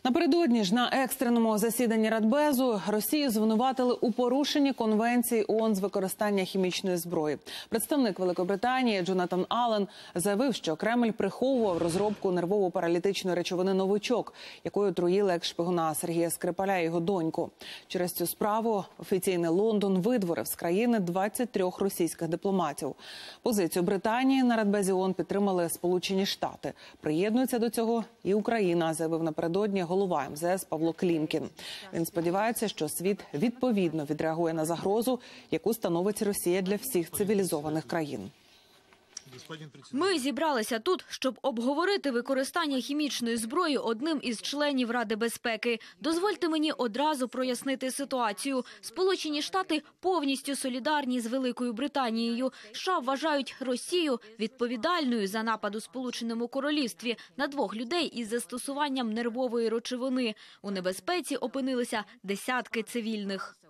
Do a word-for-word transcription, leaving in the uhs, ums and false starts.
Напередодні ж на екстреному засіданні Радбезу Росію звинуватили у порушенні Конвенції ООН з використання хімічної зброї. Представник Великобританії Джонатан Аллен заявив, що Кремль приховував розробку нервово-паралітичної речовини «Новичок», якою отруїли екс-шпигуна Сергія Скрипаля і його доньку. Через цю справу офіційний Лондон видворив з країни двадцять трьох російських дипломатів. Позицію Британії на Радбезі ООН підтримали Сполучені Штати. Приєднується до цього і Україна, заявив напередодні голова ем зе ес Павло Клімкін. Він сподівається, що світ відповідно відреагує на загрозу, яку становить Росія для всіх цивілізованих країн. Ми зібралися тут, щоб обговорити використання хімічної зброї одним із членів Ради безпеки. Дозвольте мені одразу прояснити ситуацію. Сполучені Штати повністю солідарні з Великою Британією. США вважають Росію відповідальною за напад у Сполученому Королівстві на двох людей із застосуванням нервової речовини. У небезпеці опинилися десятки цивільних.